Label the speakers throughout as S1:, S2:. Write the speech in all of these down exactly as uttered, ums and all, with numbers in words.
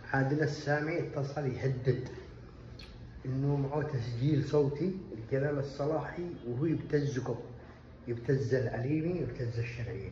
S1: عادل السامي اتصل يهدد انه معه تسجيل صوتي لجلال الصلاحي وهو يبتزكم، يبتز العليمي يبتز الشرعي.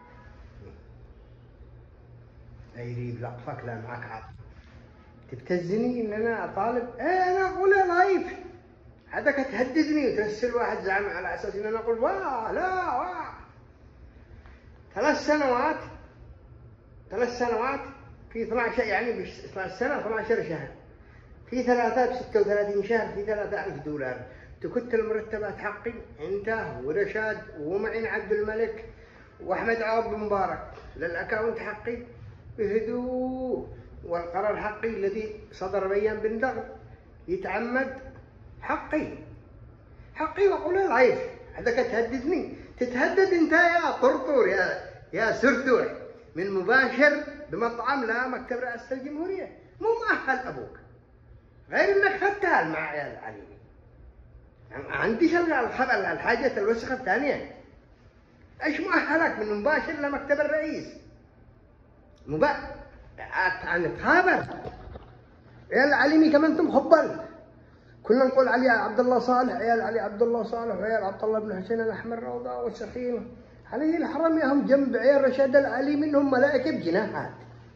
S1: ايريب لقفك لا معك عقل تبتزني ان انا اطالب. ايه انا اقول لايف هذاك تهددني وترسل واحد زعم على اساس ان انا اقول واه لا واه. ثلاث سنوات ثلاث سنوات في اثني عشر يعني اثني عشر سنه اثني عشر شهر في ثلاثة بستة وثلاثين شهر في ثلاثة ألف دولار. تكت المرتبات حقي انت ورشاد ومعين عبد الملك واحمد عوض مبارك للاكاونت حقي بهدوء، والقرار حقي الذي صدر بيان بن دغل يتعمد حقي حقي واقول العيش. هذاك تهددني، تتهدد انت يا طرطور يا يا سرتوح من مباشر بمطعم لا مكتب رئاسة الجمهورية. مو مؤهل ابوك غير انك فتال مع عيال العليمي. عندي الخبر الحاجة الوسخة الثانية، ايش مؤهلك من مباشر لمكتب الرئيس؟ مبا عن خابر عيال العليمي كمان انتم خبل. كنا نقول علي عبد الله صالح، عيال علي عبد الله صالح وعيال عبد الله بن حسين الاحمر روضه والسخينه عليه الحرم ياهم جنب عيال رشاد العليمي انهم ملائكه بجناحات.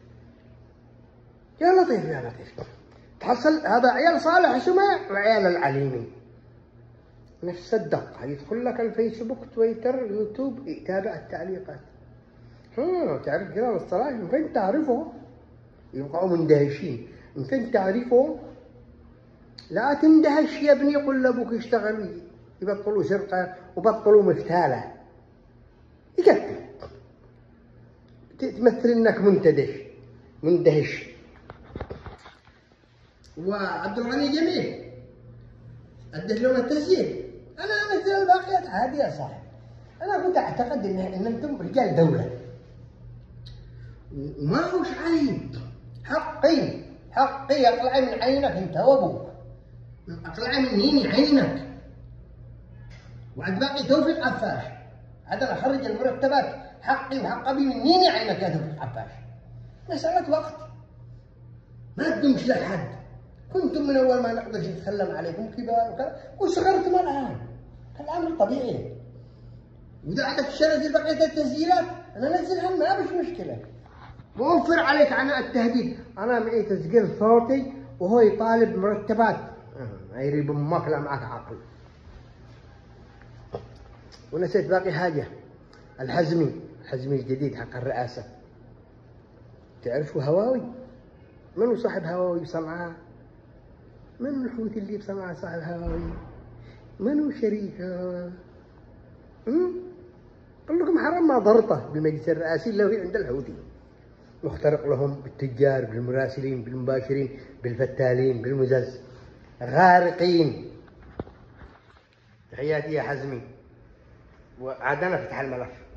S1: يا لطيف يا لطيف تحصل هذا عيال صالح سمع وعيال العليمي نفس الدقه. يدخل لك الفيسبوك تويتر يوتيوب يتابع التعليقات. هم تعرف جلال الصلاحي يمكن تعرفه، يبقوا مندهشين. يمكن تعرفه لا تندهش يا ابني، قل لابوك يشتغل يبطلوا سرقه وبطلوا مفتاله. يكفي تمثل انك منتدش مندهش. وعبد الغني جميل ادت لهم التسجيل. انا مثل الباقيات عادي يا صاحبي. انا كنت اعتقد ان ان انتم رجال دوله وما هوش عيب. حقي حقي اطلع من عينك انت وابوك، اطلع من يمين عينك. وعد باقي توفيق عفاش هذا اخرج المرتبات حقي وحق ابي من يمين عينك يا توفيق عفاش. مساله وقت ما تدومش لحد. كنتم من اول ما نقدر نتكلم عليكم كبار وكذا وصغرتم الان. الامر طبيعي. واذا عندك الشرف بقيه التسجيلات انا انزلها ما فيش مشكله. موفر عليك عناء التهديد. انا معي تسجيل صوتي وهو يطالب مرتبات. يريب امك لا معك عقل. ونسيت باقي حاجه. الحزمي الحزمي الجديد حق الرئاسه تعرفوا هواوي؟ منو صاحب هواوي بصنعاء؟ منو الحوثي اللي بصنعاء صاحب هواوي؟ منو شريكه؟ قل لكم حرام ما ضرطه بالمجلس الرئاسي الا وهي عند الحوثي. مخترق لهم بالتجار بالمراسلين بالمباشرين بالفتالين بالمزز غارقين. تحياتي يا حزمي. وعاد انا فتح الملف.